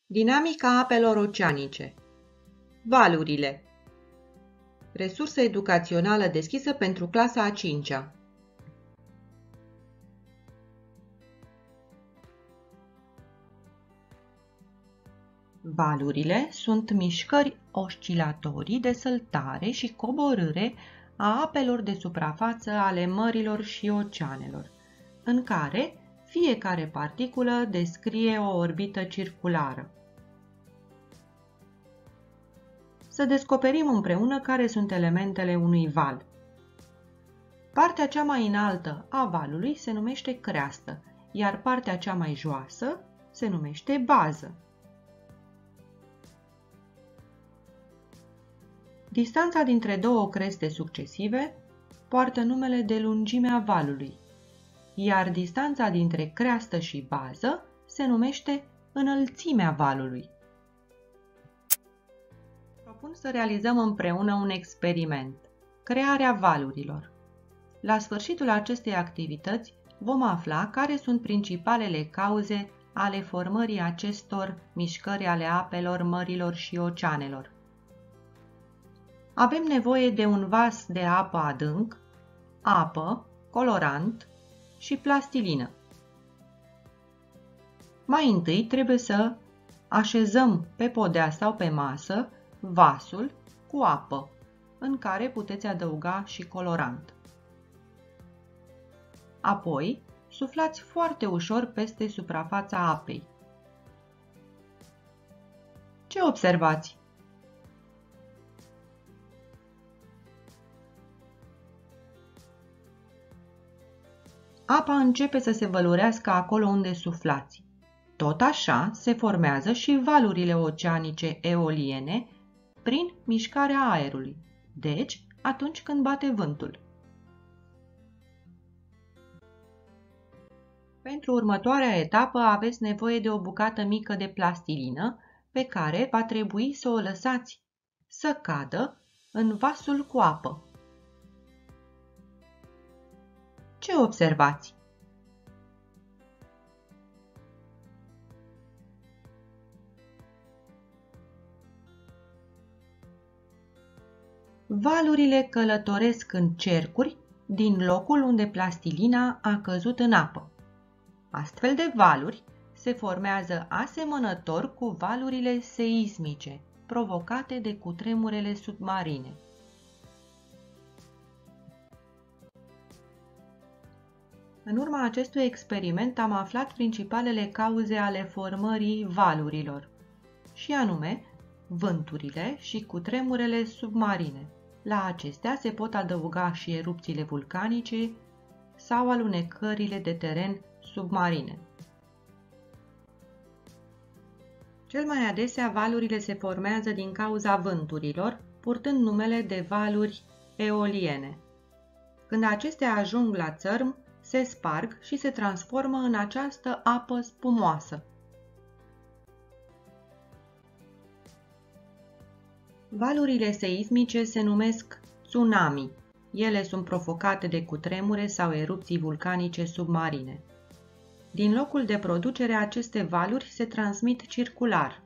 Dinamica apelor oceanice. Valurile. Resursă educațională deschisă pentru clasa a 5-a. Valurile sunt mișcări oscilatorii de săltare și coborâre a apelor de suprafață ale mărilor și oceanelor, în care fiecare particulă descrie o orbită circulară. Să descoperim împreună care sunt elementele unui val. Partea cea mai înaltă a valului se numește creastă, iar partea cea mai joasă se numește bază. Distanța dintre două creste succesive poartă numele de lungimea valului, iar distanța dintre creastă și bază se numește înălțimea valului. Propun să realizăm împreună un experiment, crearea valurilor. La sfârșitul acestei activități vom afla care sunt principalele cauze ale formării acestor mișcări ale apelor, mărilor și oceanelor. Avem nevoie de un vas de apă adânc, apă, colorant și plastilină. Mai întâi trebuie să așezăm pe podea sau pe masă vasul cu apă, în care puteți adăuga și colorant. Apoi, suflați foarte ușor peste suprafața apei. Ce observați? Apa începe să se vălurească acolo unde suflați. Tot așa se formează și valurile oceanice eoliene prin mișcarea aerului, deci atunci când bate vântul. Pentru următoarea etapă aveți nevoie de o bucată mică de plastilină pe care va trebui să o lăsați să cadă în vasul cu apă. Ce observați? Valurile călătoresc în cercuri din locul unde plastilina a căzut în apă. Astfel de valuri se formează asemănător cu valurile seismice provocate de cutremurele submarine. În urma acestui experiment am aflat principalele cauze ale formării valurilor, și anume vânturile și cutremurele submarine. La acestea se pot adăuga și erupțiile vulcanice sau alunecările de teren submarine. Cel mai adesea valurile se formează din cauza vânturilor, purtând numele de valuri eoliene. Când acestea ajung la țărm, se sparg și se transformă în această apă spumoasă. Valurile seismice se numesc tsunami. Ele sunt provocate de cutremure sau erupții vulcanice submarine. Din locul de producere, aceste valuri se transmit circular.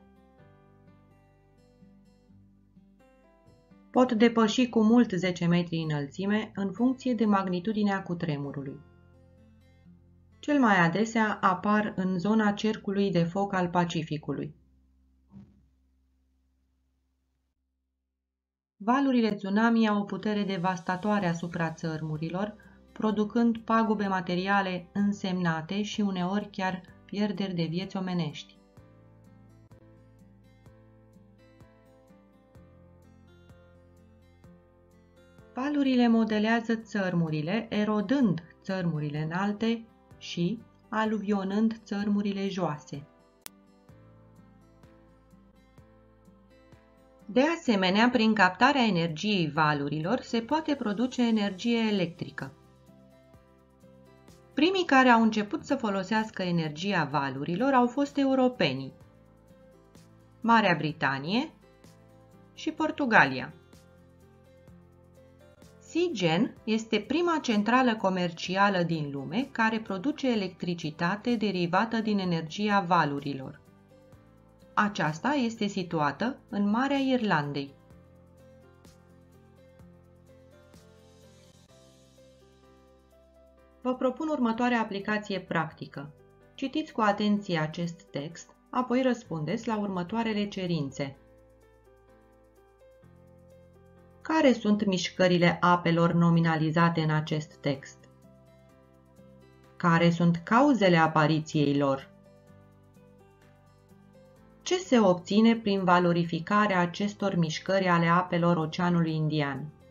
Pot depăși cu mult 10 metri înălțime în funcție de magnitudinea cutremurului. Cel mai adesea apar în zona cercului de foc al Pacificului. Valurile tsunami au o putere devastatoare asupra țărmurilor, producând pagube materiale însemnate și uneori chiar pierderi de vieți omenești. Valurile modelează țărmurile, erodând țărmurile înalte și aluvionând țărmurile joase. De asemenea, prin captarea energiei valurilor se poate produce energie electrică. Primii care au început să folosească energia valurilor au fost europenii, Marea Britanie și Portugalia. Seagen este prima centrală comercială din lume care produce electricitate derivată din energia valurilor. Aceasta este situată în Marea Irlandei. Vă propun următoarea aplicație practică. Citiți cu atenție acest text, apoi răspundeți la următoarele cerințe. Care sunt mișcările apelor nominalizate în acest text? Care sunt cauzele apariției lor? Ce se obține prin valorificarea acestor mișcări ale apelor Oceanului Indian?